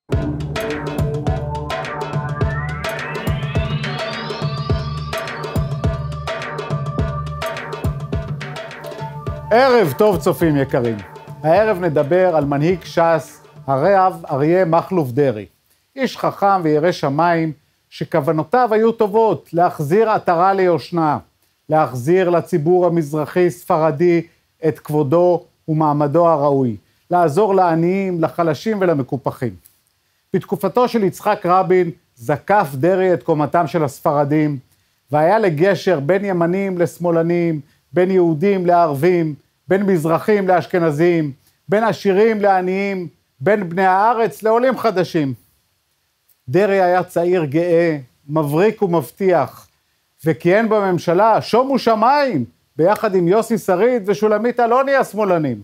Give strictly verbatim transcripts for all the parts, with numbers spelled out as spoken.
ערב טוב צופים יקרים. הערב נדבר על מנהיג ש"ס, הרב אריה מכלוף דרעי. איש חכם וירא שמיים שכוונותיו היו טובות, להחזיר עטרה ליושנה, להחזיר לציבור המזרחי ספרדי את כבודו ומעמדו הראוי, לעזור לעניים, לחלשים ולמקופחים. בתקופתו של יצחק רבין זקף דרעי את קומתם של הספרדים, והיה לגשר בין ימנים לשמאלנים, בין יהודים לערבים, בין מזרחים לאשכנזים, בין עשירים לעניים, בין בני הארץ לעולים חדשים. דרעי היה צעיר גאה, מבריק ומבטיח, וכיהן בממשלה שומו שמיים, ביחד עם יוסי שריד ושולמית אלוני השמאלנים.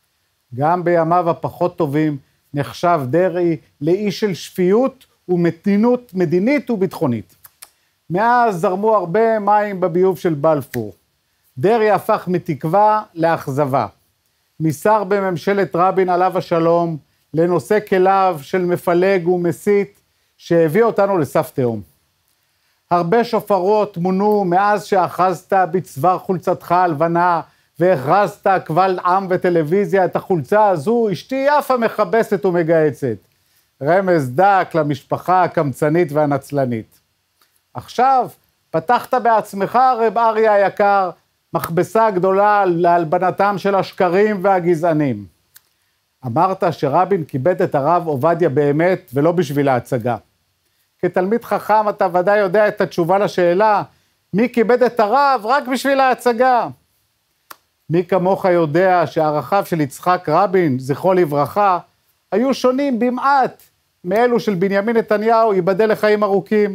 גם בימיו הפחות טובים נחשב דרעי לאיש של שפיות ומתינות מדינית וביטחונית. מאז זרמו הרבה מים בביוב של בלפור. דרעי הפך מתקווה לאכזבה. משר בממשלת רבין עליו השלום, לנושא כליו של מפלג ומסית שהביא אותנו לסף תהום. הרבה שופרות מונו מאז שאחזת בצוואר חולצתך הלבנה, והכרזת קבל עם וטלוויזיה, את החולצה הזו אשתי יפה מכבסת ומגהצת. רמז דק למשפחה הקמצנית והנצלנית. עכשיו פתחת בעצמך, רב אריה היקר, מכבסה גדולה להלבנתם של השקרים והגזענים. אמרת שרבין כיבד את הרב עובדיה באמת ולא בשביל ההצגה. כתלמיד חכם אתה ודאי יודע את התשובה לשאלה, מי כיבד את הרב רק בשביל ההצגה? מי כמוך יודע שערכיו של יצחק רבין, זכרו לברכה, היו שונים במעט מאלו של בנימין נתניהו, ייבדל לחיים ארוכים.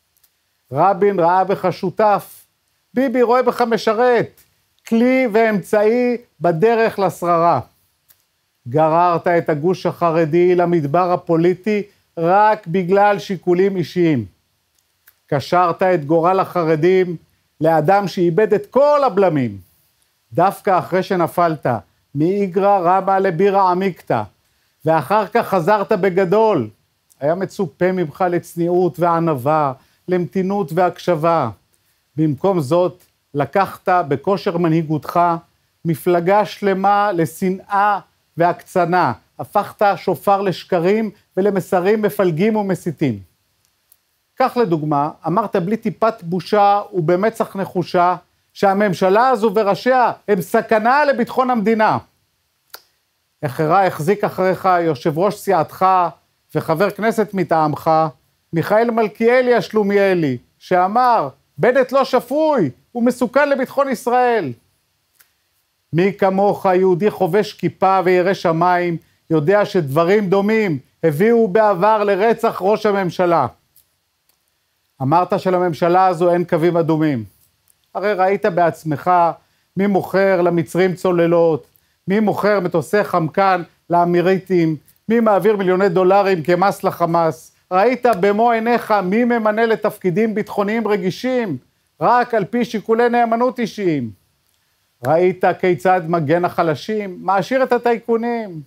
רבין ראה בך שותף, ביבי רואה בך משרת, כלי ואמצעי בדרך לשררה. גררת את הגוש החרדי למדבר הפוליטי רק בגלל שיקולים אישיים. קשרת את גורל החרדים לאדם שאיבד את כל הבלמים. דווקא אחרי שנפלת מאיגרא רמא לבירא עמיקתא, ואחר כך חזרת בגדול. היה מצופה ממך לצניעות וענווה, למתינות והקשבה. במקום זאת, לקחת בכושר מנהיגותך מפלגה שלמה לשנאה והקצנה. הפכת שופר לשקרים ולמסרים מפלגים ומסיתים. כך לדוגמה, אמרת בלי טיפת בושה ובמצח נחושה, שהממשלה הזו וראשיה הם סכנה לביטחון המדינה. אחרה החזיק אחריך יושב ראש סיעתך וחבר כנסת מטעמך, מיכאל מלכיאלי השלומיילי, שאמר, בנט לא שפוי, הוא מסוכן לביטחון ישראל. מי כמוך, יהודי חובש כיפה וירא שמיים, יודע שדברים דומים הביאו בעבר לרצח ראש הממשלה. אמרת שלממשלה הזו אין קווים אדומים. הרי ראית בעצמך מי מוכר למצרים צוללות, מי מוכר מטוסי חמקן לאמיריטים, מי מעביר מיליוני דולרים כמס לחמאס. ראית במו עיניך מי ממנה לתפקידים ביטחוניים רגישים, רק על פי שיקולי נאמנות אישיים. ראית כיצד מגן החלשים, מעשיר את הטייקונים.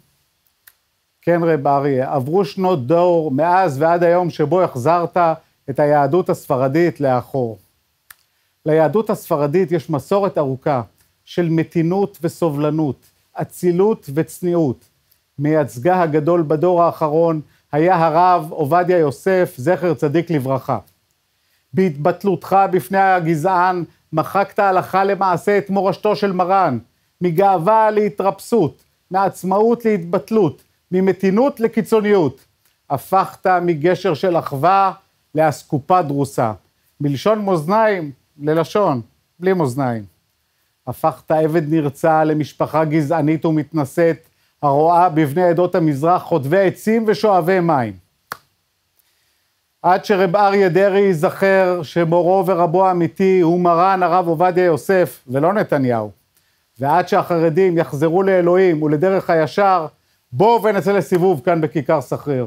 כן רב אריה, עברו שנות דור מאז ועד היום שבו החזרת את היהדות הספרדית לאחור. ליהדות הספרדית יש מסורת ארוכה של מתינות וסובלנות, אצילות וצניעות. מייצגה הגדול בדור האחרון היה הרב עובדיה יוסף, זכר צדיק לברכה. בהתבטלותך בפני הגזען, מחקת הלכה למעשה את מורשתו של מרן, מגאווה להתרפסות, מעצמאות להתבטלות, ממתינות לקיצוניות. הפכת מגשר של אחווה לאסקופה דרוסה, מלשון מאזניים ללשון בלי מאזניים. הפכת עבד נרצע למשפחה גזענית ומתנשאת, הרואה בבני עדות המזרח חוטבי עצים ושואבי מים. עד שרב אריה דרעי ייזכר שמורו ורבו האמיתי הוא מרן הרב עובדיה יוסף ולא נתניהו, ועד שהחרדים יחזרו לאלוהים ולדרך הישר, בואו ונצא לסיבוב כאן בכיכר סחריר.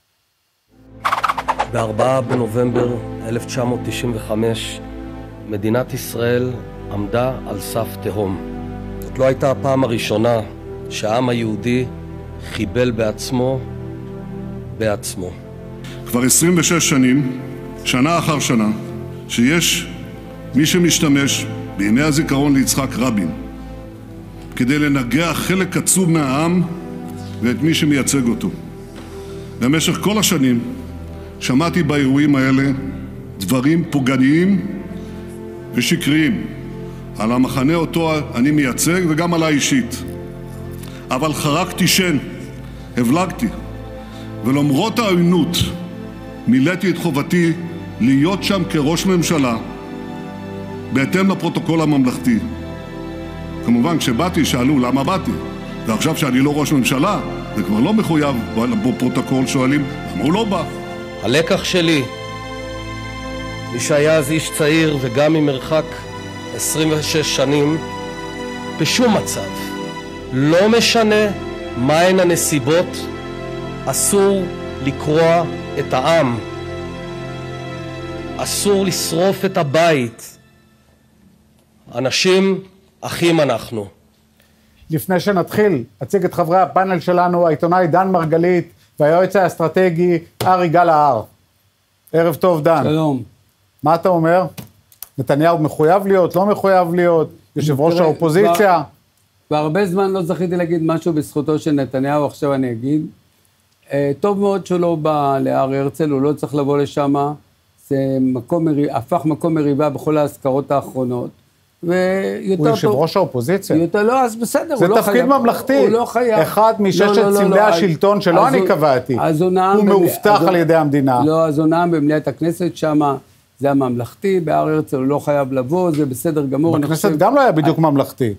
ב-ארבעה בנובמבר אלף תשע מאות תשעים וחמש מדינת ישראל עמדה על סף תהום. זאת לא הייתה הפעם הראשונה שהעם היהודי חיבל בעצמו בעצמו. כבר עשרים ושש שנים, שנה אחר שנה, שיש מי שמשתמש בימי הזיכרון ליצחק רבין כדי לנגח חלק עצום מהעם ואת מי שמייצג אותו. במשך כל השנים שמעתי באירועים האלה דברים פוגעניים ושקריים על המחנה אותו אני מייצג וגם עליי אישית. אבל חרקתי שן, הבלגתי, ולמרות העוינות מילאתי את חובתי להיות שם כראש ממשלה בהתאם לפרוטוקול הממלכתי. כמובן כשבאתי שאלו למה באתי, ועכשיו שאני לא ראש ממשלה זה כבר לא מחויב בפרוטוקול, שואלים למה הוא לא בא. הלקח שלי, מי שהיה אז איש צעיר וגם ממרחק עשרים ושש שנים, בשום מצב, לא משנה מהן הנסיבות, אסור לקרוע את העם, אסור לשרוף את הבית. אנשים אחים אנחנו. לפני שנתחיל, אציג את חברי הפאנל שלנו, העיתונאי דן מרגלית והיועץ האסטרטגי ארי גלהר. ערב טוב דן. שלום. מה אתה אומר? נתניהו מחויב להיות, לא מחויב להיות, יושב ראש האופוזיציה? והרבה זמן לא זכיתי להגיד משהו בזכותו של נתניהו, עכשיו אני אגיד. טוב מאוד שהוא לא בא להר הרצל, הוא לא צריך לבוא לשם, זה מקום, הפך מקום מריבה בכל ההזכרות האחרונות. הוא יושב ראש האופוזיציה. יותר, לא, אז בסדר, זה הוא לא חייב. תפקיד ממלכתי. הוא לא חייב. אחד מששת לא, לא, סמלי לא, השלטון שלא אני קבעתי. הוא מאובטח על ידי המדינה. לא, אז הוא נאם במליאת הכנסת שם, זה הממלכתי, בהר הרצל הוא לא חייב לבוא, זה בסדר גמור. בכנסת גם לא היה בדיוק ממלכתי.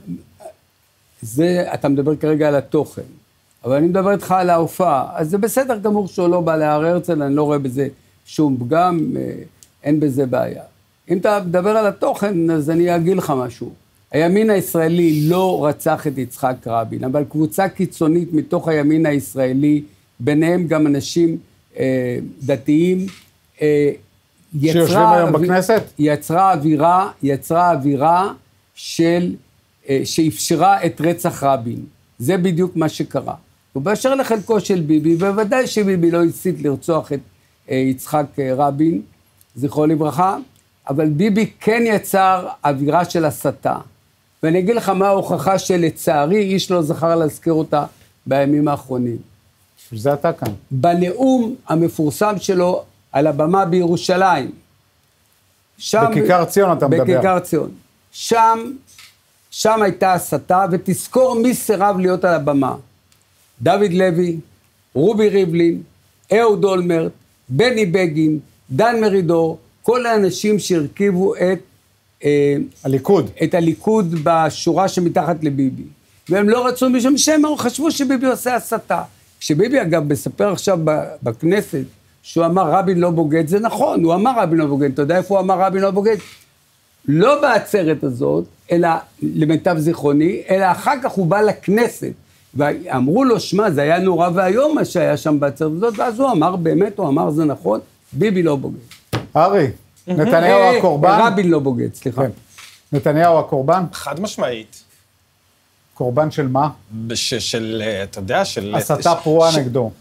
זה, אתה מדבר כרגע על התוכן, אבל אני מדבר איתך על ההופעה, אז זה בסדר גמור שהוא לא בא להר הרצל, אני לא רואה בזה שום פגם, אין בזה בעיה. אם אתה מדבר על התוכן, אז אני אגיד לך משהו. הימין הישראלי לא רצח את יצחק רבין, אבל קבוצה קיצונית מתוך הימין הישראלי, ביניהם גם אנשים אה, דתיים, אה, שיושבים היום בכנסת? יצרה אווירה, יצרה אווירה של, אה, שאפשרה את רצח רבין. זה בדיוק מה שקרה. ובאשר לחלקו של ביבי, בוודאי שביבי לא הסית לרצוח את אה, יצחק אה, רבין, זכרו לברכה, אבל ביבי כן יצר אווירה של הסתה. ואני אגיד לך מה ההוכחה שלצערי, איש לא זכר להזכיר אותה בימים האחרונים. שזה אתה כאן. בנאום המפורסם שלו על הבמה בירושלים. שם, בכיכר ציון אתה מדבר. בכיכר ציון. שם, שם הייתה הסתה, ותזכור מי סירב להיות על הבמה. דוד לוי, רובי ריבלין, אהוד אולמרט, בני בגין, דן מרידור, כל האנשים שהרכיבו את הליכוד. את הליכוד בשורה שמתחת לביבי. והם לא רצו משום שהם חשבו שביבי עושה הסתה. כשביבי אגב מספר עכשיו בכנסת, שהוא אמר רבין לא בוגד, זה נכון, הוא אמר רבין לא בוגד. אתה יודע איפה הוא אמר רבין לא בוגד? לא בעצרת הזאת, אלא למיטב זיכרוני, אלא אחר כך הוא בא לכנסת. ואמרו לו, שמה, זה היה נורא והיום מה שהיה שם בעצרת הזאת, ואז הוא אמר, באמת, הוא אמר, זה נכון, ביבי לא בוגד. ארי, נתניהו הקורבן? רבין לא בוגד, סליחה. נתניהו הקורבן? חד משמעית. קורבן של מה? של, אתה יודע, של... הסתה פרועה נגדו.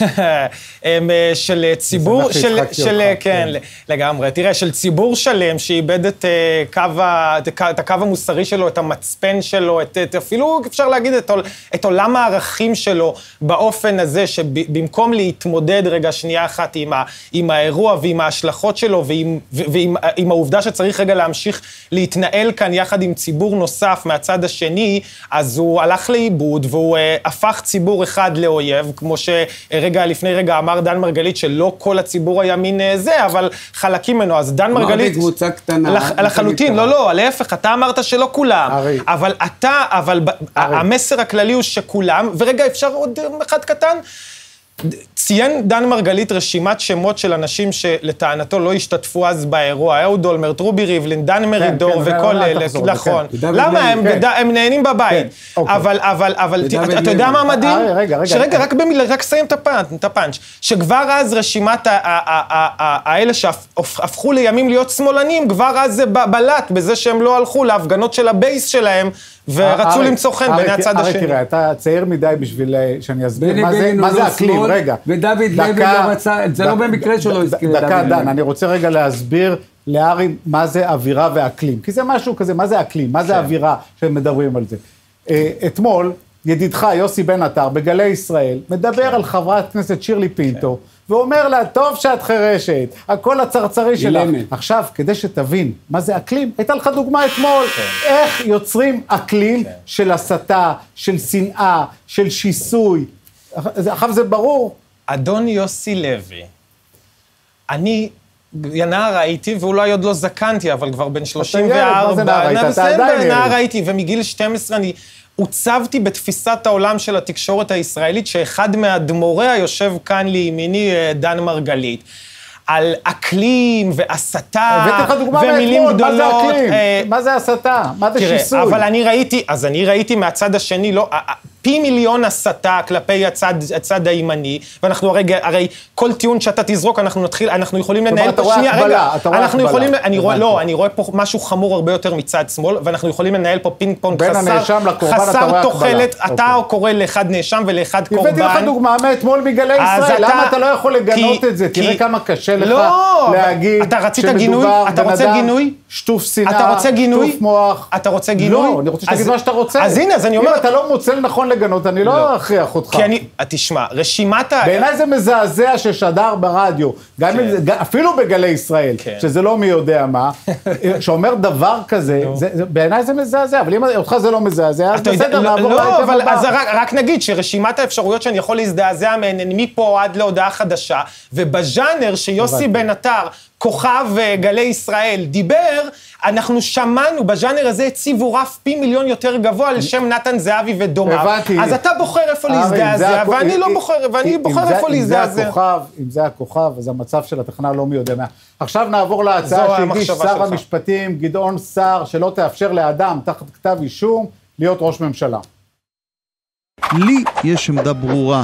של ציבור, של, כן, לגמרי. תראה, של ציבור שלם שאיבד את הקו המוסרי שלו, את המצפן שלו, אפילו אפשר להגיד את עולם הערכים שלו באופן הזה, שבמקום להתמודד רגע שנייה אחת עם האירוע ועם ההשלכות שלו, ועם העובדה שצריך רגע להמשיך להתנהל כאן יחד עם ציבור נוסף מהצד השני, אז הוא הלך לאיבוד, והוא הפך ציבור אחד לאויב, כמו ש... רגע, לפני רגע אמר דן מרגלית שלא כל הציבור הימין זה, אבל חלקים ממנו, אז דן מרגלית... אמרתי קבוצה קטנה. לחלוטין, לא, לא, להפך, אתה אמרת שלא כולם. אבל אתה, אבל המסר הכללי הוא שכולם, ורגע, אפשר עוד אחד קטן? ציין דן מרגלית רשימת שמות של אנשים שלטענתו לא השתתפו אז באירוע, אהוד אולמרט, רובי ריבלין, דן מרידור וכל אלה, נכון. למה? הם נהנים בבית. אבל, אבל, אבל, אתה יודע מה מדהים? שרגע, רק סיים את הפאנץ', שכבר אז רשימת האלה שהפכו לימים להיות שמאלנים, כבר אז זה בלט בזה שהם לא הלכו להפגנות של הבייס שלהם ורצו למצוא חן בעיני הצד השני. הרי תראה, אתה צעיר מדי בשביל שאני אסביר מה זה אקלים, רגע. ודוד לוי לא רצה, זה לא במקרה שלא הזכיר את דוד לוי. דקה, דן, אני רוצה רגע להסביר לארי מה זה אווירה ואקלים, כי זה משהו כזה, מה זה אקלים, מה זה אווירה שמדברים על זה. אתמול, ידידך יוסי בן עטר בגלי ישראל, מדבר על חברת כנסת שירלי פינטו, ואומר לה, טוב שאת חרשת, הקול הצרצרי שלך. עכשיו, כדי שתבין מה זה אקלים, הייתה לך דוגמה אתמול, איך יוצרים אקלים של הסתה, של שנאה, של שיסוי. עכשיו זה ברור. אדון יוסי לוי, אני... נער הייתי, ואולי עוד לא זקנתי, אבל כבר בן שלושים וארבע. מה זה נער היית? אתה עדיין ילד. נער הייתי, ומגיל שתים עשרה אני עוצבתי בתפיסת העולם של התקשורת הישראלית, שאחד מהדמוריה יושב כאן לימיני, דן מרגלית. על אקלים והסתה ומילים גדולות. מה זה הסתה? מה זה שיסוי? אבל אני ראיתי, אז אני ראיתי מהצד השני, לא... פי מיליון הסתה כלפי הצד, הצד הימני, ואנחנו הרי, הרי כל טיעון שאתה תזרוק, אנחנו נתחיל, אנחנו יכולים לנהל פה שנייה, רגע, אנחנו יכולים, אני רואה, לא, אני רואה פה משהו חמור הרבה יותר מצד שמאל, ואנחנו יכולים לנהל פה פינג פונג חסר, חסר תוחלת, אתה קורא לאחד נאשם ולאחד קורבן. הבאתי לך דוגמה מאתמול מגלי ישראל, למה אתה לא יכול לגנות את זה? תראה כמה קשה לך להגיד שמדובר בן אדם שטוף שנאה, שטוף מוח. אתה רוצה גינוי? לא, אני רוצה שתגיד מה שאתה רוצה. אז הנה, אז אני אומר, אם אתה לא מוצא לנכון לגנות, אני לא אכריח אותך. כי אני, תשמע, רשימת ה... בעיניי זה מזעזע ששדר ברדיו, גם אם זה, אפילו בגלי ישראל, שזה לא מי יודע מה, שאומר דבר כזה, בעיניי זה מזעזע, אבל אם אותך זה לא מזעזע, אז בסדר, נעבור לא, אבל אז רק נגיד שרשימת האפשרויות שאני יכול להזדעזע מהן, מפה עד להודעה חדשה, ובז'אנר שיוסי בן עטר, כוכב גלי ישראל, דיבר, אנחנו שמענו בז'אנר הזה הציבו רף פי מיליון יותר גבוה על שם נתן זהבי ודומיו. אז אתה בוחר איפה להזדעזע, ואני לא בוחר, ואני בוחר איפה להזדעזע. אם זה הכוכב, אז המצב של התחנה לא מי יודע מה. עכשיו נעבור להצעה שהגיש שר המשפטים, גדעון סער, שלא תאפשר לאדם תחת כתב אישום להיות ראש ממשלה. לי יש עמדה ברורה.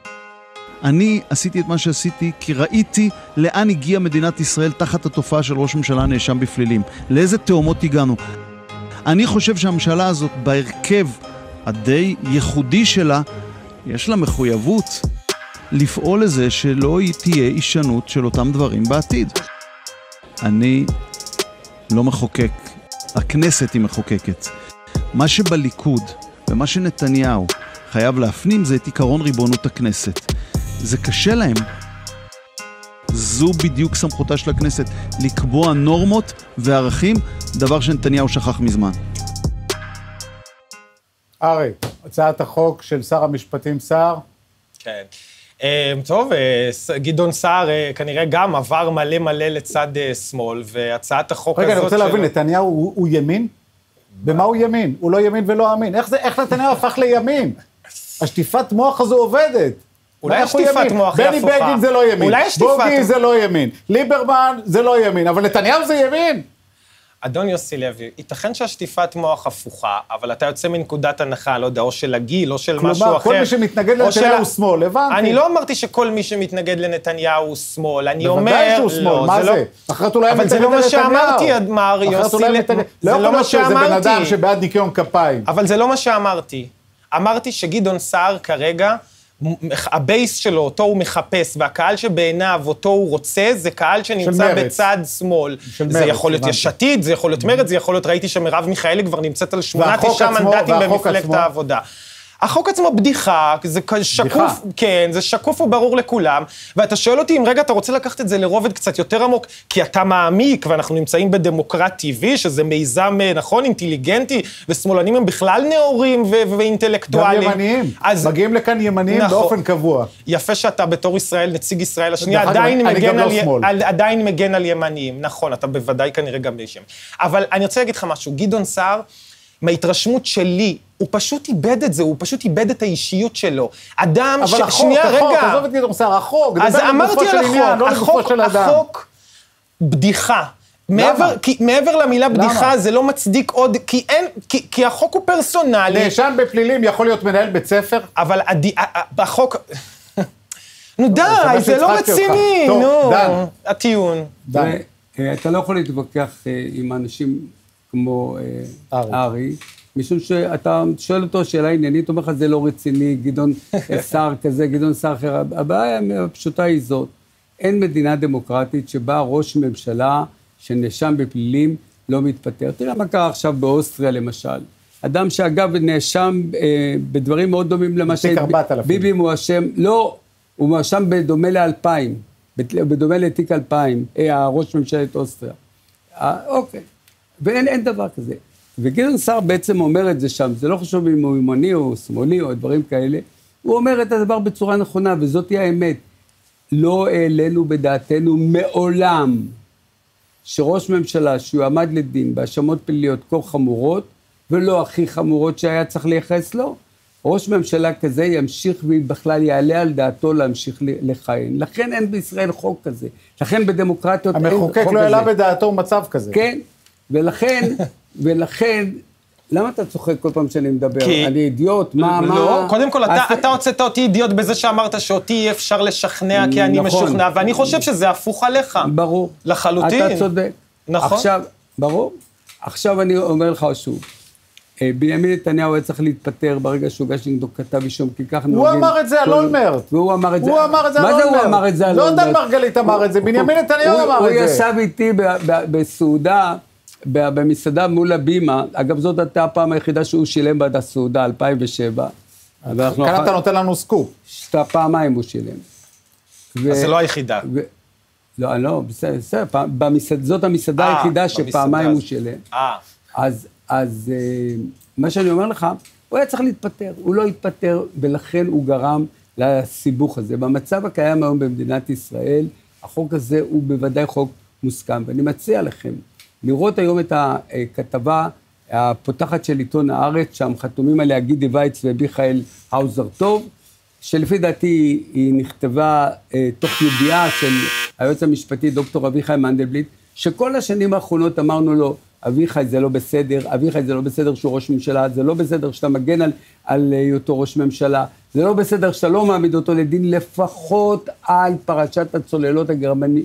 אני עשיתי את מה שעשיתי כי ראיתי לאן הגיעה מדינת ישראל תחת התופעה של ראש ממשלה נאשם בפלילים. לאיזה תאומות הגענו. אני חושב שהממשלה הזאת בהרכב הדי ייחודי שלה, יש לה מחויבות לפעול לזה שלא תהיה אישנות של אותם דברים בעתיד. אני לא מחוקק, הכנסת היא מחוקקת. מה שבליכוד ומה שנתניהו חייב להפנים זה את עיקרון ריבונות הכנסת. זה קשה להם. זו בדיוק סמכותה של הכנסת, לקבוע נורמות וערכים, דבר שנתניהו שכח מזמן. ארי, הצעת החוק של שר המשפטים סער. כן. טוב, גדעון סער כנראה גם עבר מלא מלא לצד שמאל, והצעת החוק הזאת... רגע, אני רוצה להבין, נתניהו הוא ימין? במה הוא ימין? הוא לא ימין ולא אמין. איך נתניהו הפך לימין? השטיפת מוח הזו עובדת. אולי השטיפת מוח היא הפוכה. בני בגין זה לא ימין, בוגי זה לא ימין, ליברמן זה לא ימין, אבל נתניהו זה ימין. אדון יוסי לוי, ייתכן שהשטיפת מוח הפוכה, אבל אתה יוצא מנקודת הנחה, לא יודע, או של הגיל, או של משהו אחר. כלומר, כל מי שמתנגד לנתניהו הוא שמאל, הבנתי. אני לא אמרתי שכל מי שמתנגד לנתניהו הוא שמאל, אני אומר... בוודאי שהוא שמאל, מה זה? אחרת אולי מתנגד לנתניהו. אבל זה לא מה שאמרתי, מר יוסי לוי. לא יכול להיות שזה בן אדם שבעד ניקיון כפיים. אבל זה לא מה שאמרתי. אמרתי שגדעון סער כרגע, הבייס שלו, אותו הוא מחפש, והקהל שבעיניו אותו הוא רוצה, זה קהל שנמצא בצד שמאל. זה יכול להיות יש עתיד, זה יכול להיות מרד, זה יכול להיות, ראיתי שמרב מיכאלי כבר נמצאת על שמונה, תשעה מנדטים במפלגת העבודה. החוק עצמו בדיחה, זה שקוף, כן, זה שקוף וברור לכולם, ואתה שואל אותי אם רגע אתה רוצה לקחת את זה לרובד קצת יותר עמוק, כי אתה מעמיק, ואנחנו נמצאים בדמוקרט טבעי, שזה מיזם, נכון, אינטליגנטי, ושמאלנים הם בכלל נאורים ואינטלקטואלים. גם ימניים, מגיעים לכאן ימניים באופן קבוע. יפה שאתה בתור ישראל, נציג ישראל השנייה, עדיין מגן על ימניים, נכון, אתה בוודאי כנראה גם נשם. אבל אני רוצה להגיד לך משהו, גדעון סער, מההתרשמות שלי, הוא פשוט איבד את זה, הוא פשוט איבד את האישיות שלו. אדם ש... אבל החוק, החוק, עזוב את גדעון סער, החוק. אז אמרתי על החוק, החוק, בדיחה. מעבר למילה בדיחה, זה לא מצדיק עוד, כי החוק הוא פרסונלי. נאשם בפלילים יכול להיות מנהל בית ספר? אבל החוק... נו די, זה לא רציני, נו. הטיעון. אתה לא יכול להתווכח עם אנשים... כמו ארי, משום שאתה שואל אותו שאלה עניינית, אומר לך, זה לא רציני, גדעון שר כזה, גדעון שר אחר. הבעיה הפשוטה היא זאת, אין מדינה דמוקרטית שבה ראש ממשלה שנאשם בפלילים לא מתפטר. תראה מה קרה עכשיו באוסטריה למשל. אדם שאגב נאשם אה, בדברים מאוד דומים למשל, ביבי מואשם, לא, הוא מואשם בדומה לאלפיים, בדומה לתיק אלפיים, אה, הראש ממשלת אוסטריה. אה, אוקיי, ואין אין דבר כזה. וגדעון סער בעצם אומר את זה שם, זה לא חשוב אם הוא ימני או שמאלי או דברים כאלה, הוא אומר את הדבר בצורה נכונה, וזאת היא האמת. לא העלינו בדעתנו מעולם שראש ממשלה שיועמד לדין בהאשמות פליליות כה חמורות, ולא הכי חמורות שהיה צריך לייחס לו, ראש ממשלה כזה ימשיך ובכלל יעלה על דעתו להמשיך לכהן. לכן אין בישראל חוק כזה. לכן בדמוקרטיות אין חוק כזה. המחוקק לא העלה בדעתו מצב כזה. כן, ולכן, ולכן, למה אתה צוחק כל פעם שאני מדבר? כי... אני אידיוט, מה, מה? לא, קודם כל, אתה, אז... אתה הוצאת אותי אידיוט בזה שאמרת שאותי אי אפשר לשכנע כי אני נכון. משוכנע, ואני חושב שזה הפוך עליך. ברור. לחלוטין. אתה צודק. נכון. עכשיו, ברור. עכשיו אני אומר לך שוב, בנימין נתניהו היה צריך להתפטר ברגע שהוגש נגדו כתב אישום, כי כך נוגעים... הוא אמר את זה על אולמרט. והוא אמר את זה... הוא אמר את זה על אולמרט. מה זה הוא אמר את זה על אולמרט? לא דן מרגלית אמר את זה, בנימין נתניהו אמר את זה. הוא ישב איתי בסעודה, במסעדה מול הבימה, אגב זאת הייתה הפעם היחידה שהוא שילם בעד הסעודה, אלפיים ושבע. כאן אתה נותן לנו סקופ. שתה פעמיים הוא שילם. אז זה לא היחידה. לא, לא, בסדר, זאת המסעדה היחידה שפעמיים הוא שילם. אז... אז מה שאני אומר לך, הוא היה צריך להתפטר, הוא לא התפטר, ולכן הוא גרם לסיבוך הזה. במצב הקיים היום במדינת ישראל, החוק הזה הוא בוודאי חוק מוסכם, ואני מציע לכם לראות היום את הכתבה הפותחת של עיתון הארץ, שם חתומים עליה גידי וייץ ומיכאל האוזר טוב, שלפי דעתי היא נכתבה תוך ידיעה של היועץ המשפטי דוקטור אביחי מנדלבליט, שכל השנים האחרונות אמרנו לו, אביחי זה לא בסדר, אביחי זה לא בסדר שהוא ראש ממשלה, זה לא בסדר שאתה מגן על, על אותו ראש ממשלה, זה לא בסדר שאתה לא מעמיד אותו לדין, לפחות על פרשת הצוללות הגרמני,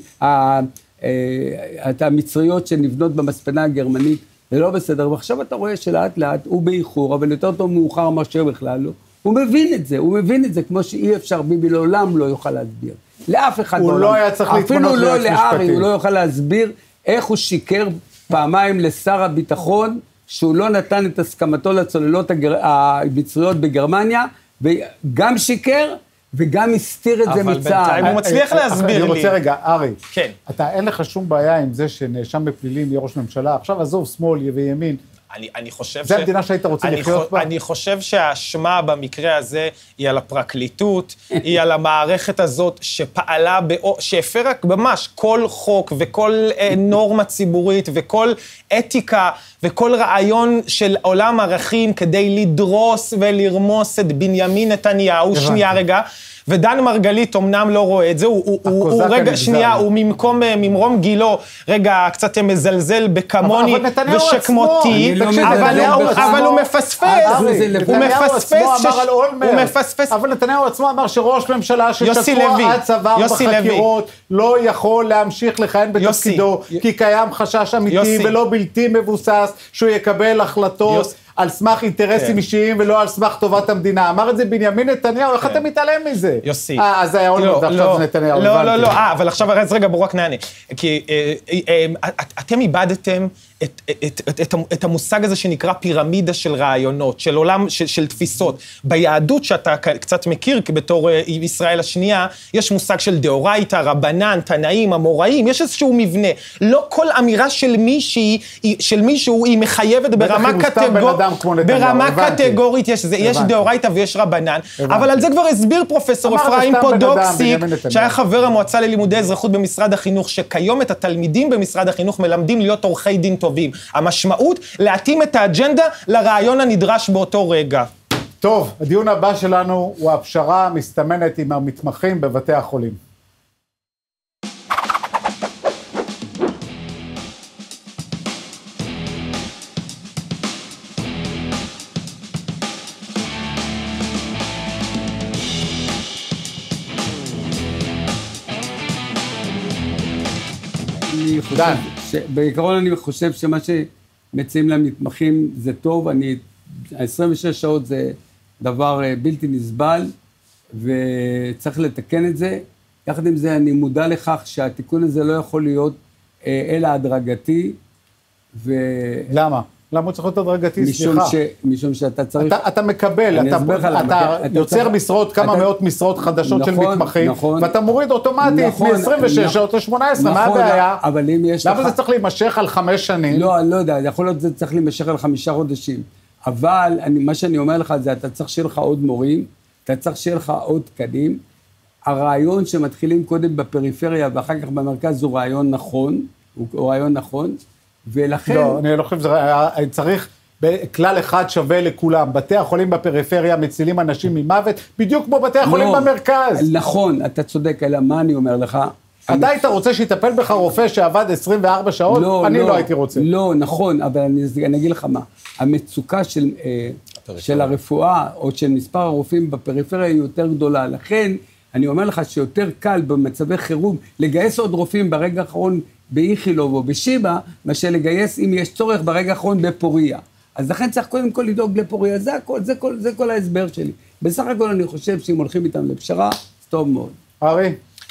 המצריות שנבנות במספנה הגרמנית, זה לא בסדר, ועכשיו אתה רואה שלאט לאט הוא באיחור, אבל יותר טוב מאוחר מאשר בכלל לא, הוא מבין את זה, הוא מבין את זה כמו שאי אפשר, ביבי לעולם לא יוכל להסביר, לאף אחד הוא לא היה צריך להתמנות ליועץ משפטי. אפילו לא לארי, הוא לא יוכל להסביר איך הוא שיקר פעמיים לשר הביטחון, שהוא לא נתן את הסכמתו לצוללות הגר... המצריות בגרמניה, וגם שיקר, וגם הסתיר את זה מצער. אבל בינתיים הוא מצליח להסביר לי. אני רוצה רגע, ארי, כן. אתה אין לך שום בעיה עם זה שנאשם בפלילים יהיה ראש ממשלה, עכשיו עזוב שמאל וימין, אני, אני חושב זה ש... המדינה שהיית רוצה לחיות בה? אני חושב שהאשמה במקרה הזה היא על הפרקליטות, היא על המערכת הזאת שפעלה, בא... שהפרה ממש כל חוק וכל נורמה ציבורית וכל אתיקה וכל רעיון של עולם ערכים כדי לדרוס ולרמוס את בנימין נתניהו. שנייה רגע. ודן מרגלית אמנם לא רואה את זה, הוא, הוא, הוא רגע, שנייה, הוא ממקום, ממרום גילו, רגע, קצת מזלזל בכמוני ושכמותי, אבל הוא מפספס, הוא מפספס, הוא מפספס. אבל נתניהו עצמו אמר שראש ממשלה ששקוע עד צוואר בחקירות, לא יכול להמשיך לכהן בתפקידו, כי קיים חשש אמיתי ולא בלתי מבוסס, שהוא יקבל החלטות על סמך אינטרסים אישיים ולא על סמך טובת המדינה. אמר את זה בנימין נתניהו, איך אתה מתעלם מזה? יוסי. אה, אז היה אולמרט ועכשיו זה נתניהו. לא, לא, לא, אה, אבל עכשיו רגע, בואו רק נענה. כי אתם איבדתם את המושג הזה שנקרא פירמידה של רעיונות, של עולם, של תפיסות. ביהדות שאתה קצת מכיר, בתור ישראל השנייה, יש מושג של דאורייתא, רבנן, תנאים, אמוראים, יש איזשהו מבנה. לא כל אמירה של מישהי, של מישהו, היא מחייבת ברמה קטגורית, ברמה קטגורית, יש דאורייתא ויש רבנן, אבל על זה כבר הסביר פרופסור אפרים פודוקסיק, שהיה חבר המועצה ללימודי אזרחות במשרד החינוך, שכיום את התלמידים במשרד החינוך מלמדים להיות עורכי דין טובים. המשמעות, להתאים את האג'נדה לרעיון הנדרש באותו רגע. טוב, הדיון הבא שלנו הוא הפשרה המסתמנת עם המתמחים בבתי החולים. דן. בעיקרון אני חושב שמה שמציעים למתמחים זה טוב, אני ה-עשרים ושש שעות זה דבר בלתי נסבל, וצריך לתקן את זה. יחד עם זה, אני מודע לכך שהתיקון הזה לא יכול להיות אלא הדרגתי, ו... למה? למה הוא צריך להיות הדרגתי? סליחה. ש... משום שאתה צריך... אתה, אתה מקבל, אתה, אתה, אתה יוצר צריך... משרות, כמה אתה... מאות משרות חדשות נכון, של מתמחים, נכון, ואתה מוריד אוטומטית נכון, מ-עשרים ושש שעות ל-שמונה עשרה, נכון, מה הבעיה? אבל אם יש למה לך... זה צריך להימשך על חמש שנים? לא, אני לא יודע, יכול להיות זה צריך להימשך על חמישה חודשים, אבל אני, מה שאני אומר לך זה, אתה צריך שיהיה לך עוד מורים, אתה צריך שיהיה לך עוד תקנים, הרעיון שמתחילים קודם בפריפריה ואחר כך במרכז הוא רעיון נכון, הוא רעיון נכון, ולכן... לא, אני לא חושב שזה... צריך בכלל אחד שווה לכולם. בתי החולים בפריפריה מצילים אנשים ממוות, בדיוק כמו בתי החולים לא, במרכז. נכון, אתה צודק, אלא מה אני אומר לך? אתה אני... היית רוצה שיטפל בך רופא שעבד עשרים וארבע שעות? לא, אני לא, לא הייתי רוצה. לא, נכון, אבל אני, אני אגיד לך מה. המצוקה של, של הרפואה, או של מספר הרופאים בפריפריה היא יותר גדולה. לכן, אני אומר לך שיותר קל במצבי חירום לגייס עוד רופאים ברגע האחרון באיכילוב או בשיבא, מאשר לגייס אם יש צורך ברגע האחרון בפוריה. אז לכן צריך קודם כל לדאוג לפוריה, זה הכל, זה כל, זה כל ההסבר שלי. בסך הכל אני חושב שאם הולכים איתם לפשרה, זה טוב מאוד. ארי?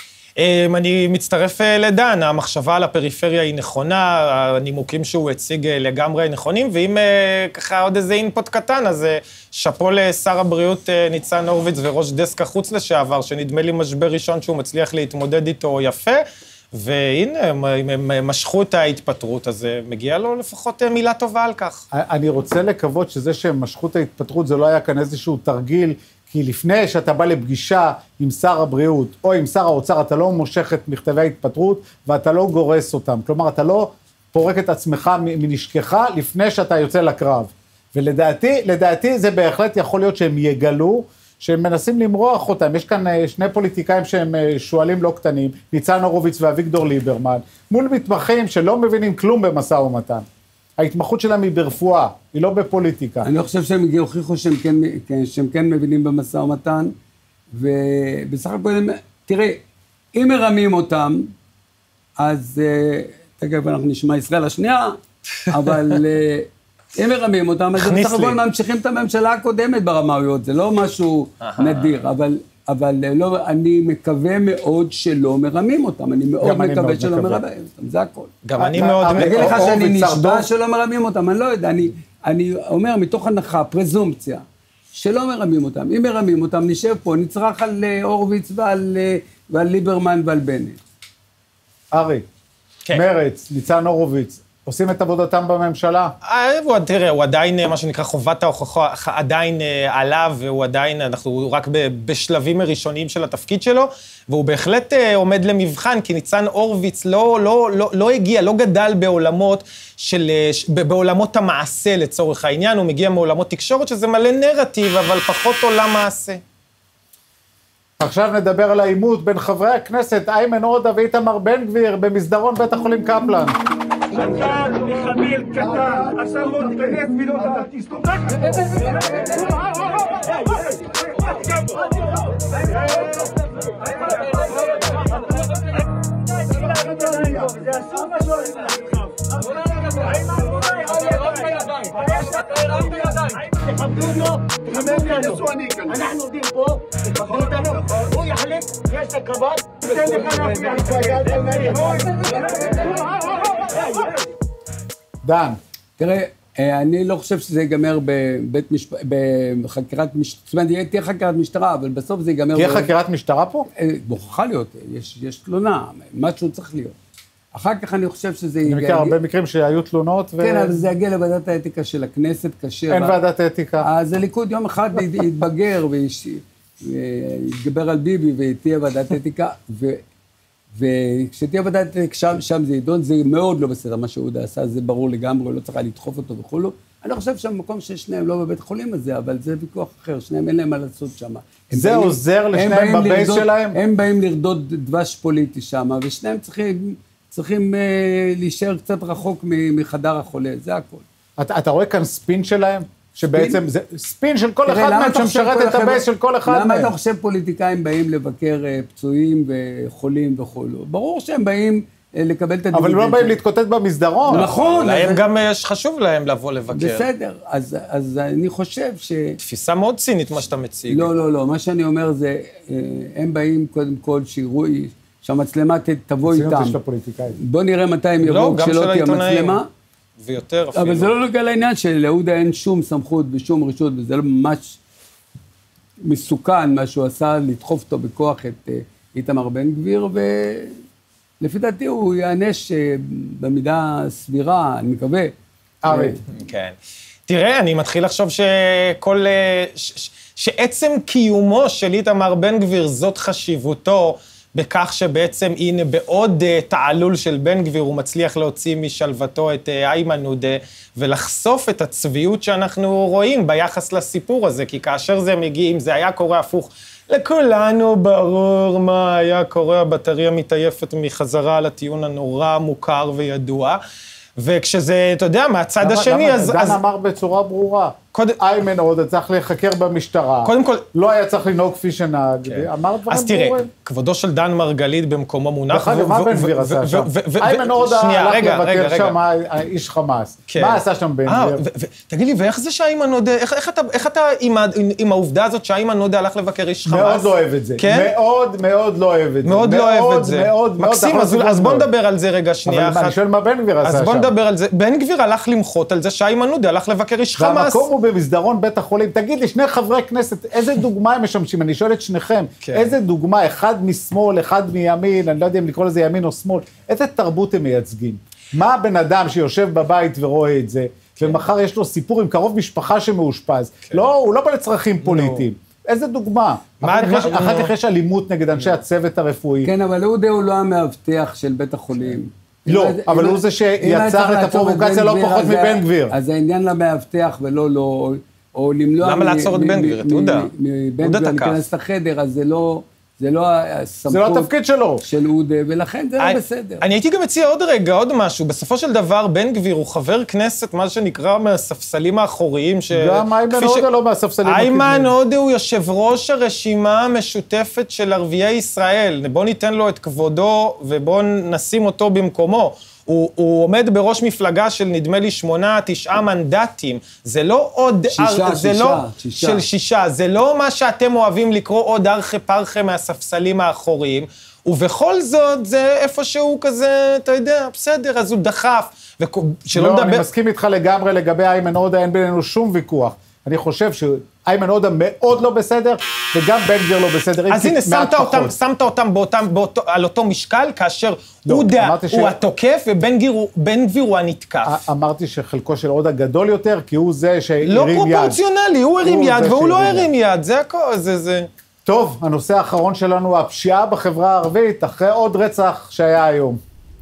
אני מצטרף לדן, המחשבה על הפריפריה היא נכונה, הנימוקים שהוא הציג לגמרי נכונים, ואם ככה עוד איזה אינפוט קטן, אז שפו לשר הבריאות ניצן הורוביץ וראש דסק החוץ לשעבר, שנדמה לי משבר ראשון שהוא מצליח להתמודד איתו יפה, והנה, הם משכו את ההתפטרות, אז מגיע לו לפחות מילה טובה על כך. אני רוצה לקוות שזה שהם משכו את ההתפטרות, זה לא היה כאן איזשהו תרגיל, כי לפני שאתה בא לפגישה עם שר הבריאות או עם שר האוצר, אתה לא מושך את מכתבי ההתפטרות ואתה לא גורס אותם. כלומר, אתה לא פורק את עצמך מנשכך לפני שאתה יוצא לקרב. ולדעתי, לדעתי זה בהחלט יכול להיות שהם יגלו, שהם מנסים למרוח אותם. יש כאן שני פוליטיקאים שהם שואלים לא קטנים, ניצן הורוביץ ואביגדור ליברמן, מול מתמחים שלא מבינים כלום במשא ומתן. ההתמחות שלהם היא ברפואה, היא לא בפוליטיקה. אני חושב שהם הוכיחו שהם כן, שהם כן מבינים במשא ומתן, ובסך הכל, תראה, אם מרמים אותם, אז, תכף אנחנו נשמע ישראל השנייה, אבל אם מרמים אותם, אז בסך הכל ממשיכים את הממשלה הקודמת ברמאויות, זה לא משהו נדיר, אבל... אבל לא, אני מקווה מאוד שלא מרמים אותם, אני מאוד מקווה שלא מרמים אותם, זה הכל. גם אני מאוד... אני אגיד לך שאני נשבע שלא מרמים אותם, אני לא יודע, אני אומר מתוך הנחה, פרזומפציה, שלא מרמים אותם. אם מרמים אותם, נשב פה, נצרח על הורוביץ ועל ליברמן ועל בנט. ארי, מרץ, ניצן הורוביץ, עושים את עבודתם בממשלה? תראה, הוא עדיין, מה שנקרא, חובת ההוכחה עדיין עליו, והוא עדיין, אנחנו רק בשלבים הראשוניים של התפקיד שלו, והוא בהחלט עומד למבחן, כי ניצן הורוביץ לא, לא, לא, לא הגיע, לא גדל בעולמות של, בעולמות המעשה לצורך העניין, הוא מגיע מעולמות תקשורת, שזה מלא נרטיב, אבל פחות עולם מעשה. עכשיו נדבר על העימות בין חברי הכנסת איימן עודה ואיתמר בן גביר במסדרון בית החולים קפלן. אתה מחבל קטן, עכשיו לא תיכנס ולא תסתובק. אנחנו עובדים פה, תכבדו אותנו, הוא יחליט, יש את הכבוד, תן לך דן. תראה, אני לא חושב שזה ייגמר בבית משפט, בחקירת משטרה, זאת אומרת, תהיה חקירת משטרה, אבל בסוף זה ייגמר... תהיה חקירת משטרה פה? מוכרחה להיות, יש תלונה, משהו צריך להיות. אחר כך אני חושב שזה... אני מכיר הרבה מקרים שהיו תלונות ו... כן, אבל זה יגיע לוועדת האתיקה של הכנסת, כאשר... אין ועדת האתיקה. אז הליכוד יום אחד יתבגר ויתגבר על ביבי ותהיה ועדת האתיקה, וכשתהיה ועדת האתיקה, שם זה ידון, זה מאוד לא בסדר מה שעודה עשה, זה ברור לגמרי, לא צריך לדחוף אותו וכולו. אני חושב שהמקום ששניהם לא בבית חולים הזה, אבל זה ויכוח אחר, שניהם אין להם מה לעשות שם. זה עוזר לשניהם בבייס שלהם? הם באים לרדוד דבש פוליטי שם, ושניהם צריכים... צריכים uh, להישאר קצת רחוק מחדר החולה, זה הכל. אתה, אתה רואה כאן ספין שלהם? שבעצם זה ספין של כל אחד מהם שמשרת את הבייס של כל אחד מהם. למה אתה חושב פוליטיקאים באים לבקר uh, פצועים וחולים וכולו? ברור שהם באים uh, לקבל את הדיבידנד. אבל לא באים להתקוטט במסדרון. נכון. להם גם חשוב להם לבוא לבקר. בסדר, אז, אז אני חושב ש... תפיסה מאוד צינית מה שאתה מציג. לא, לא, לא, מה שאני אומר זה, הם באים קודם כל שיראו, שהמצלמה תבוא איתם. בוא נראה מתי הם יבואו כשלא תהיה מצלמה. ויותר אפילו. אבל זה לא נוגע לעניין שלאהודה אין שום סמכות ושום רשות, וזה לא ממש מסוכן מה שהוא עשה, לדחוף אותו בכוח את איתמר בן גביר, ולפי דעתי הוא יענש במידה סבירה, אני מקווה. ארי. כן. תראה, אני מתחיל לחשוב שכל... שעצם קיומו של איתמר בן גביר זאת חשיבותו, בכך שבעצם הנה בעוד תעלול של בן גביר הוא מצליח להוציא משלוותו את איימן עודה ולחשוף את הצביעות שאנחנו רואים ביחס לסיפור הזה, כי כאשר זה מגיע, אם זה היה קורה הפוך, לכולנו ברור מה היה קורה, הבטריה מתעייפת מחזרה על הטיעון הנורא מוכר וידוע, וכשזה, אתה יודע, מהצד השני, אז... דן אמר בצורה ברורה, איימן עודה צריך להיחקר במשטרה, קודם כל... לא היה צריך לנהוג כפי שנהג, אמר דברים ברורים. אז תראה, כבודו של דן מרגלית במקומו מונח... דרך אגב, מה בן גביר עשה שם? איימן עודה הלך לבקר שם איש חמאס. מה עשה שם בן גביר? תגיד לי, ואיך זה שאיימן עודה, איך אתה עם העובדה הזאת שאיימן עודה הלך לבקר איש חמאס? מאוד לא אוהב את זה. מאוד מאוד לא אוהב את זה. מאוד לא אוהב את זה. מקסים, אז בוא נדבר על זה רגע שנייה אחת. אבל אני שואל מה בן גביר עשה שם. אז בוא נדבר על זה. בן גביר הלך למחות על זה שאיימן עודה הלך לבקר איש חמאס. והמקום הוא במסדרון בית החולים. תגיד לי, שני חברי כנסת, איזה דוגמה הם משמשים? אני שואל את שניכם, איזה דוגמה, אחד משמאל, אחד מימין, אני לא יודע אם לקרוא לזה ימין או שמאל, איזה תרבות הם מייצגים? מה הבן אדם שיושב בבית ורואה את זה, ומחר יש לו סיפור עם קרוב משפחה שמאושפז, לא, הוא לא בא לצרכים פוליטיים. איזה דוגמה? אחר כך יש אלימות נגד אנשי הצוות הרפואי. כן, אבל אהודה הוא לא המאבטח של בית החולים. לא, אבל הוא זה שיצר את הפרובוקציה לא פחות מבן גביר. אז העניין למאבטח ולא לא... או למנוע... למה לעצור את בן גביר? את עודה. מבן גביר להיכנס לחדר, אז זה לא... זה לא הסמכות... זה לא התפקיד שלו. של עודה, ולכן זה לא בסדר. אני הייתי גם מציע עוד רגע, עוד משהו. בסופו של דבר, בן גביר הוא חבר כנסת, מה שנקרא מהספסלים האחוריים, ש... גם איימן עודה לא מהספסלים הקדמיים. איימן עודה הוא יושב ראש הרשימה המשותפת של ערביי ישראל. בוא ניתן לו את כבודו, ובוא נשים אותו במקומו. הוא, הוא עומד בראש מפלגה של נדמה לי שמונה, תשעה מנדטים. זה לא עוד... שישה, זה שישה, לא, שישה. של שישה. זה לא מה שאתם אוהבים לקרוא עוד ארכה פרחה מהספסלים האחוריים. ובכל זאת, זה איפשהו כזה, אתה יודע, בסדר, אז הוא דחף. לא, מדבר... אני מסכים איתך לגמרי לגבי איימן עודה, אין בינינו שום ויכוח. אני חושב שאיימן עודה מאוד לא בסדר, וגם בן גביר לא בסדר. אז הנה, שמת אותם, שמת אותם באותם, באותו, על אותו משקל, כאשר לא, עודה ש... הוא התוקף, ובן גביר, בן גביר הוא הנתקף. אמרתי שחלקו של עודה גדול יותר, כי הוא זה שהרים יד. לא פרופורציונלי, הוא הרים יד, והוא לא הרים יד, זה הכל, זה זה. טוב, הנושא האחרון שלנו, הפשיעה בחברה הערבית, אחרי עוד רצח שהיה היום.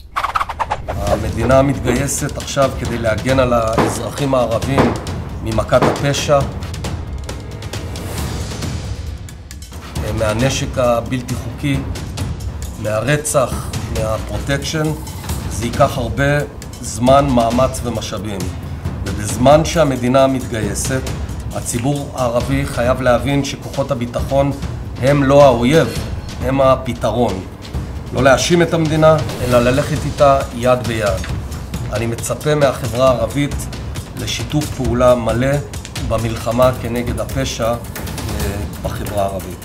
המדינה מתגייסת עכשיו כדי להגן על האזרחים הערבים ממכת הפשע, מהנשק הבלתי חוקי, מהרצח, מהפרוטקשן. זה ייקח הרבה זמן, מאמץ ומשאבים. ובזמן שהמדינה מתגייסת, הציבור הערבי חייב להבין שכוחות הביטחון הם לא האויב, הם הפתרון. לא להאשים את המדינה, אלא ללכת איתה יד ביד. אני מצפה מהחברה הערבית לשיתוף פעולה מלא במלחמה כנגד הפשע בחברה הערבית.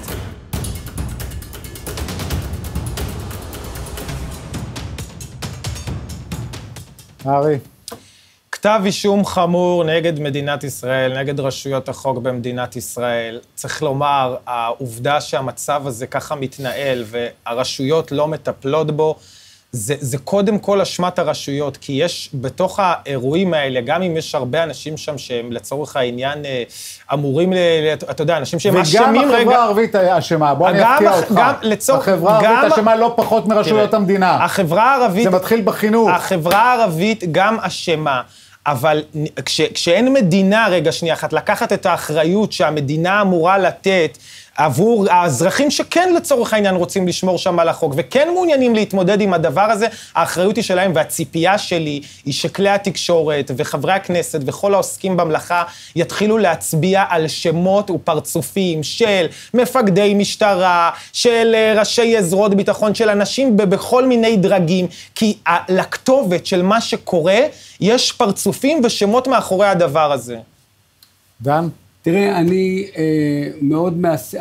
ארי. כתב אישום חמור נגד מדינת ישראל, נגד רשויות החוק במדינת ישראל. צריך לומר, העובדה שהמצב הזה ככה מתנהל והרשויות לא מטפלות בו, זה, זה קודם כל אשמת הרשויות, כי יש בתוך האירועים האלה, גם אם יש הרבה אנשים שם שהם לצורך העניין אמורים, ל, אתה יודע, אנשים שהם אשמים רגע... וגם החברה הערבית אשמה, בוא אני אפתיע אותך. גם לצורך... החברה הערבית אשמה לא פחות מרשויות תראה, המדינה. החברה הערבית... זה מתחיל בחינוך. החברה הערבית גם אשמה. אבל כש, כשאין מדינה, רגע שנייה אחת, לקחת את האחריות שהמדינה אמורה לתת עבור האזרחים שכן לצורך העניין רוצים לשמור שם על החוק, וכן מעוניינים להתמודד עם הדבר הזה, האחריות היא שלהם, והציפייה שלי היא שכלי התקשורת וחברי הכנסת וכל העוסקים במלאכה יתחילו להצביע על שמות ופרצופים של מפקדי משטרה, של ראשי עזרות ביטחון, של אנשים בכל מיני דרגים, כי לכתובת של מה שקורה, יש פרצופים ושמות מאחורי הדבר הזה. דן? תראה, אני אה, מאוד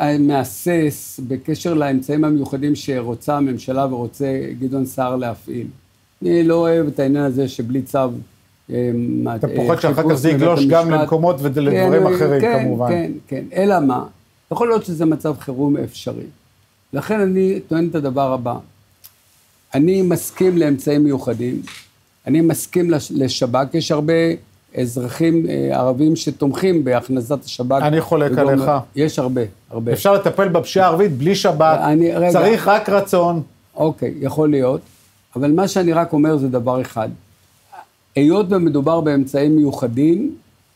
מאסס בקשר לאמצעים המיוחדים שרוצה הממשלה ורוצה גדעון סער להפעיל. אני לא אוהב את העניין הזה שבלי צו... אה, אתה פוחד שאחר כך זה יגלוש גם למקומות ולדברים כן, אחרים כן, כמובן. כן, כן, כן. אלא מה? יכול להיות שזה מצב חירום אפשרי. לכן אני טוען את הדבר הבא. אני מסכים לאמצעים מיוחדים, אני מסכים לשב"כ, יש הרבה... אזרחים ערבים שתומכים בהכנסת השב"כ. אני חולק עליך. יש הרבה, הרבה. אפשר לטפל בפשיעה הערבית בלי שב"כ, צריך רק רצון. אוקיי, יכול להיות, אבל מה שאני רק אומר זה דבר אחד. היות ומדובר באמצעים מיוחדים,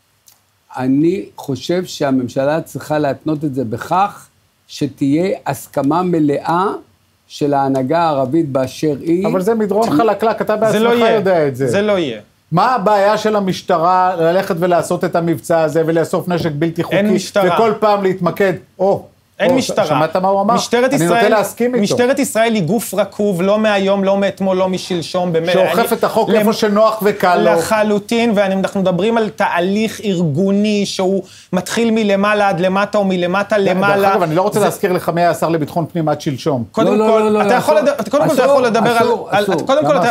אני חושב שהממשלה צריכה להתנות את זה בכך, שתהיה הסכמה מלאה של ההנהגה הערבית באשר היא. אבל זה מדרון חלקלק, אתה בעצמך יודע את זה. זה לא יהיה. מה הבעיה של המשטרה ללכת ולעשות את המבצע הזה ולאסוף נשק בלתי חוקי? אין משטרה. וכל פעם להתמקד, או, אין או, משטרה. שמעת מה הוא אמר? משטרת אני ישראל, נוטה להסכים איתו. משטרת ישראל היא גוף רקוב, לא מהיום, לא מאתמול, לא משלשום. באמת, שאוכף אני, את החוק איפה שנוח וקל לו. לחלוטין, ואנחנו מדברים על תהליך ארגוני שהוא מתחיל מלמעלה עד למטה או מלמטה למעלה. דרך אגב, אני לא רוצה זה... להזכיר לך מי היה השר לביטחון פנים עד שלשום. קודם לא, כל, לא, לא, אתה יכול לדבר על... קודם כל,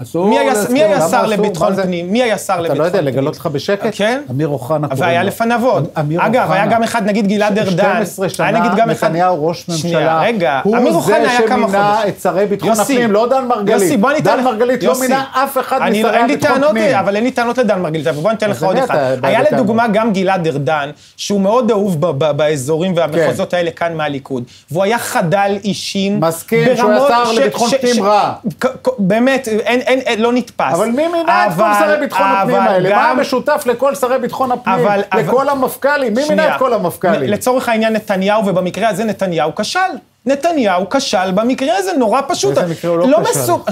מי היה שר לביטחון פנים? מי היה שר לביטחון פנים? אתה לא יודע, לגלות לך בשקט? כן? אמיר אוחנה. והיה לפניו עוד. אגב, היה גם אחד, נגיד גלעד ארדן. שתים עשרה שנה נתניהו ראש ממשלה. רגע, הוא זה שמינה את שרי ביטחון הפנים, לא דן מרגלית. דן מרגלית לא מינה אף אחד משרי ביטחון פנים. אבל אין לי טענות לדן מרגלית, אבל בוא ניתן לך עוד אחד. היה לדוגמה גם גלעד ארדן, שהוא מאוד אהוב באזורים והמחוזות האלה כאן מהליכוד, והוא היה חדל אישים. מסכים שהוא היה שר לביטחון פנים רע. באמת, לא נתפס. אבל מי מינה את כל שרי ביטחון הפנים האלה? מה משותף לכל שרי ביטחון הפנים? לכל המפכ"לים? מי מינה את כל המפכ"לים? לצורך העניין נתניהו, ובמקרה הזה נתניהו כשל. נתניהו כשל במקרה הזה, נורא פשוט. באיזה מקרה הוא לא כשל? מסוג...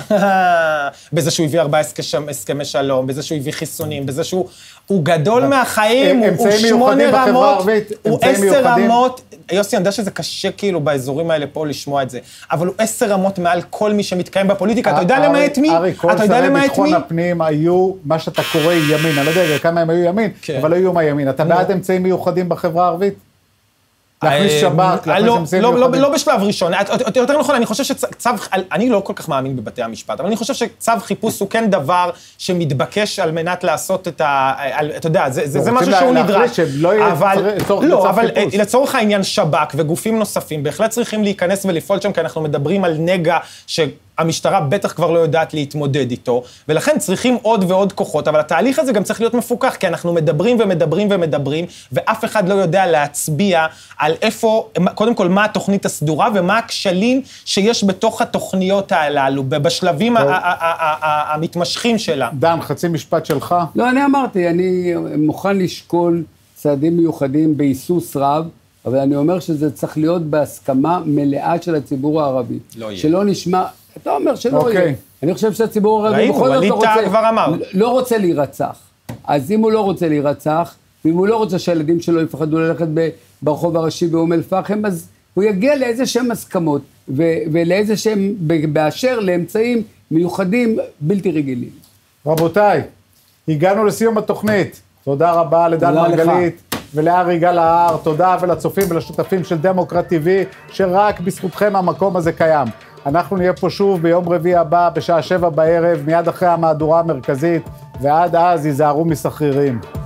בזה שהוא הביא ארבעה הסכמי שלום, בזה שהוא הביא חיסונים, בזה שהוא הוא גדול מהחיים, הוא שמונה רמות, הוא עשר רמות. יוסי, אני יודע שזה קשה כאילו באזורים האלה פה לשמוע את זה, אבל הוא עשר רמות מעל כל מי שמתקיים בפוליטיקה. אתה יודע למעט מי? ארי, כל שרי ביטחון הפנים היו מה שאתה קורא ימין. אני לא יודע כמה הם היו ימין, אבל היו מהימין. אתה בעד אמצעים מיוחדים בחברה הערבית? להכניס שב"כ, להכניס אמצעים מיוחדים. לא בשלב ראשון. יותר נכון, אני חושב שצו, אני לא כל כך מאמין בבתי המשפט, אבל אני חושב שצו חיפוש הוא כן דבר שמתבקש על מנת לעשות את ה... אתה יודע, זה משהו שהוא נדרש. לא, אבל לצורך העניין שב"כ וגופים נוספים בהחלט צריכים להיכנס ולפעול שם, כי אנחנו מדברים על נגע ש... המשטרה בטח כבר לא יודעת להתמודד איתו, ולכן צריכים עוד ועוד כוחות, אבל התהליך הזה גם צריך להיות מפוקח, כי אנחנו מדברים ומדברים ומדברים, ואף אחד לא יודע להצביע על איפה, קודם כל, מה התוכנית הסדורה, ומה הכשלים שיש בתוך התוכניות הללו, בשלבים המתמשכים שלה. דן, חצי משפט שלך. לא, אני אמרתי, אני מוכן לשקול צעדים מיוחדים בהיסוס רב, אבל אני אומר שזה צריך להיות בהסכמה מלאה של הציבור הערבי. לא יהיה. שלא נשמע... אתה אומר שלא okay. יהיה. אני חושב שהציבור הערבי בכל זאת לא רוצה, לא רוצה להירצח. אז אם הוא לא רוצה להירצח, ואם הוא לא רוצה שהילדים שלו יפחדו ללכת ברחוב הראשי באום אל-פחם, אז הוא יגיע לאיזה שהם הסכמות, ולאיזה שהם באשר לאמצעים מיוחדים בלתי רגילים. רבותיי, הגענו לסיום התוכנית. תודה רבה לדן מרגלית ולארי גל-ההר. תודה ולצופים ולשותפים של דמוקרט טי וי, שרק בזכותכם המקום הזה קיים. אנחנו נהיה פה שוב ביום רביעי הבא בשעה שבע בערב, מיד אחרי המהדורה המרכזית, ועד אז ייזהרו מסחרירים.